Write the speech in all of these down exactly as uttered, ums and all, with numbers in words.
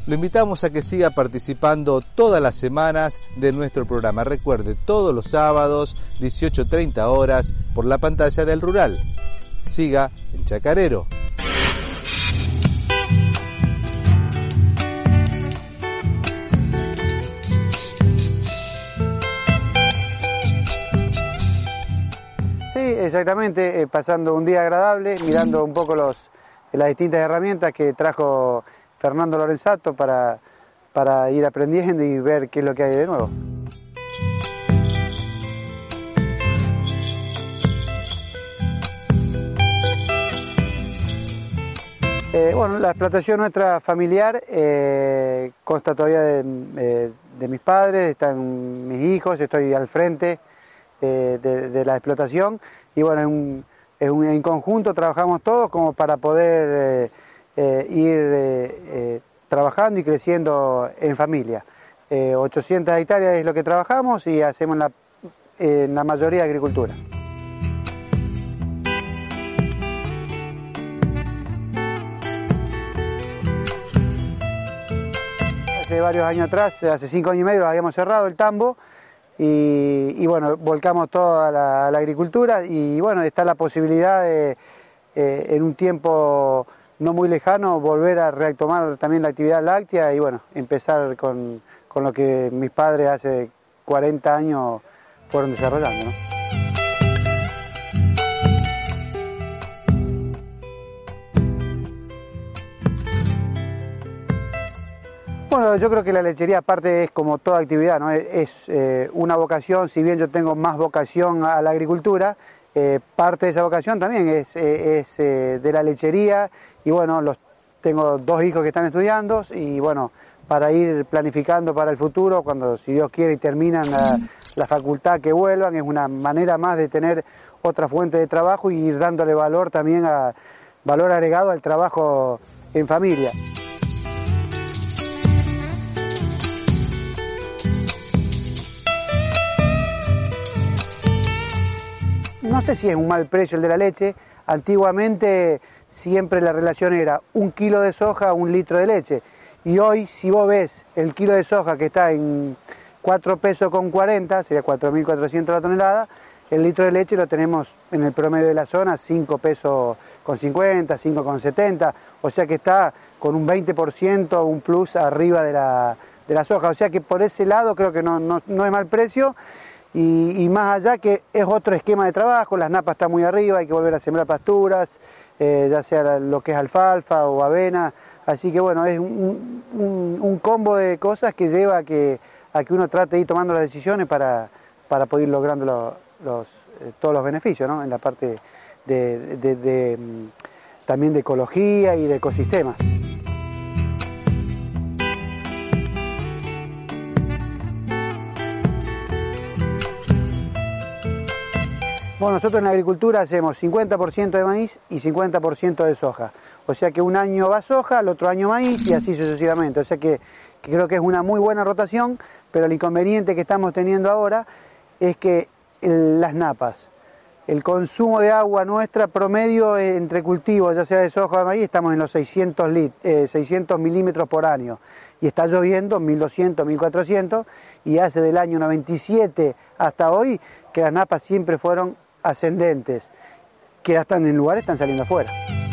Lo invitamos a que siga participando todas las semanas de nuestro programa. Recuerde, todos los sábados, dieciocho treinta horas, por la pantalla del Rural. Siga el Chacarero. Sí, exactamente, eh, pasando un día agradable, mirando un poco los, las distintas herramientas que trajo Fernando Lorenzato para, para ir aprendiendo y ver qué es lo que hay de nuevo. Eh, bueno, la explotación nuestra familiar eh, consta todavía de, eh, de mis padres, están mis hijos, estoy al frente eh, de, de la explotación y bueno, en, un, en, un, en conjunto trabajamos todos como para poder eh, eh, ir eh, eh, trabajando y creciendo en familia. Eh, ochocientas hectáreas es lo que trabajamos y hacemos la, eh, la mayoría de agricultura. Hace varios años atrás, hace cinco años y medio, habíamos cerrado el tambo y, y bueno, volcamos toda la, la agricultura y bueno, está la posibilidad de eh, en un tiempo no muy lejano volver a retomar también la actividad láctea y bueno, empezar con, con lo que mis padres hace cuarenta años fueron desarrollando, ¿no? Bueno, yo creo que la lechería aparte es como toda actividad, ¿no? Es, es eh, una vocación, si bien yo tengo más vocación a la agricultura, eh, parte de esa vocación también es, eh, es eh, de la lechería y bueno, los, tengo dos hijos que están estudiando y bueno, para ir planificando para el futuro, cuando si Dios quiere y terminan la, la facultad que vuelvan, es una manera más de tener otra fuente de trabajo y ir dándole valor también a valor agregado al trabajo en familia. No sé si es un mal precio el de la leche, antiguamente siempre la relación era un kilo de soja, un litro de leche. Y hoy, si vos ves el kilo de soja que está en cuatro pesos con cuarenta, sería cuatro mil cuatrocientos la tonelada, el litro de leche lo tenemos en el promedio de la zona, cinco pesos con cincuenta, cinco con setenta, o sea que está con un veinte por ciento, un plus arriba de la, de la soja. O sea que por ese lado creo que no, no, no es mal precio. Y, y más allá que es otro esquema de trabajo, las napas están muy arriba, hay que volver a sembrar pasturas, eh, ya sea lo que es alfalfa o avena, así que bueno, es un, un, un combo de cosas que lleva a que, a que uno trate de ir tomando las decisiones para, para poder ir logrando lo, los, eh, todos los beneficios, ¿no? En la parte de, de, de, de, también de ecología y de ecosistemas. Bueno, nosotros en la agricultura hacemos cincuenta por ciento de maíz y cincuenta por ciento de soja. O sea que un año va soja, el otro año maíz y así sucesivamente. O sea que, que creo que es una muy buena rotación, pero el inconveniente que estamos teniendo ahora es que el, las napas, el consumo de agua nuestra promedio entre cultivos, ya sea de soja o de maíz, estamos en los seiscientos, lit, eh, seiscientos milímetros por año. Y está lloviendo mil doscientos, mil cuatrocientos y hace del año noventa y siete hasta hoy que las napas siempre fueron ascendentes, que ya están en lugares, están saliendo afuera.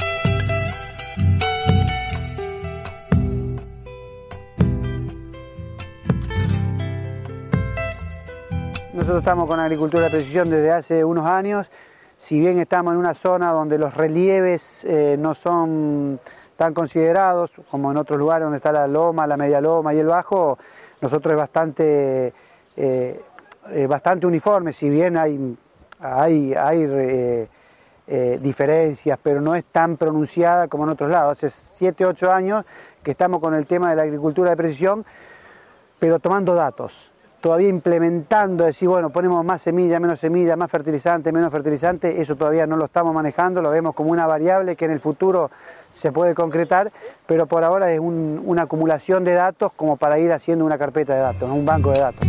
Nosotros estamos con agricultura de precisión desde hace unos años, si bien estamos en una zona donde los relieves eh, no son tan considerados como en otros lugares donde está la loma, la media loma y el bajo, nosotros es bastante, eh, eh, bastante uniforme, si bien hay Hay, hay eh, eh, diferencias, pero no es tan pronunciada como en otros lados. Hace siete, ocho años que estamos con el tema de la agricultura de precisión, pero tomando datos, todavía implementando, decir, bueno, ponemos más semilla, menos semilla, más fertilizante, menos fertilizante, eso todavía no lo estamos manejando, lo vemos como una variable que en el futuro se puede concretar, pero por ahora es un, una acumulación de datos como para ir haciendo una carpeta de datos, un banco de datos.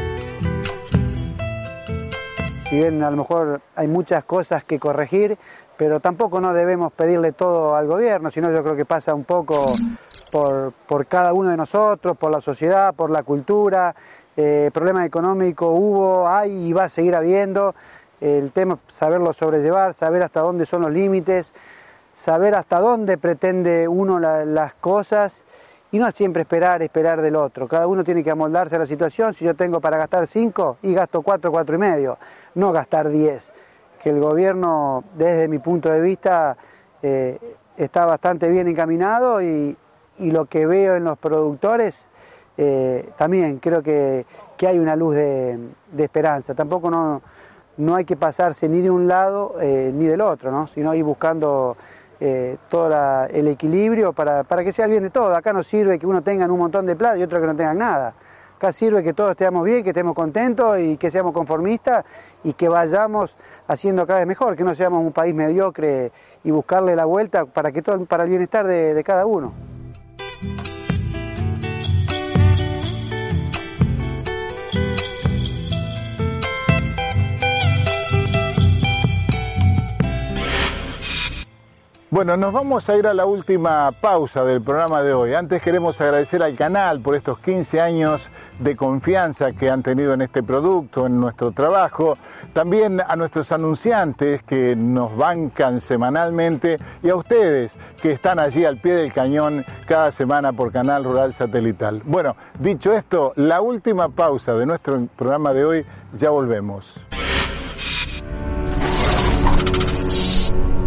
Si bien a lo mejor hay muchas cosas que corregir, pero tampoco no debemos pedirle todo al gobierno, sino yo creo que pasa un poco por, por cada uno de nosotros, por la sociedad, por la cultura. Eh, problemas económicos hubo, hay y va a seguir habiendo. El tema es saberlo sobrellevar, saber hasta dónde son los límites, saber hasta dónde pretende uno la, las cosas y no siempre esperar, esperar del otro. Cada uno tiene que amoldarse a la situación. Si yo tengo para gastar cinco y gasto cuatro, cuatro y medio, no gastar diez. Que el gobierno, desde mi punto de vista, eh, está bastante bien encaminado y, y lo que veo en los productores, eh, también creo que, que hay una luz de, de esperanza. Tampoco no, no hay que pasarse ni de un lado eh, ni del otro, ¿no? Sino ir buscando eh, todo la, el equilibrio para, para que sea el bien de todo. Acá no sirve que uno tenga un montón de plata y otro que no tengan nada. Acá sirve que todos estemos bien, que estemos contentos y que seamos conformistas y que vayamos haciendo cada vez mejor, que no seamos un país mediocre y buscarle la vuelta para, que todo, para el bienestar de, de cada uno. Bueno, nos vamos a ir a la última pausa del programa de hoy. Antes queremos agradecer al canal por estos quince años de confianza que han tenido en este producto, en nuestro trabajo. También a nuestros anunciantes que nos bancan semanalmente y a ustedes que están allí al pie del cañón cada semana por Canal Rural Satelital. Bueno, dicho esto, la última pausa de nuestro programa de hoy, ya volvemos.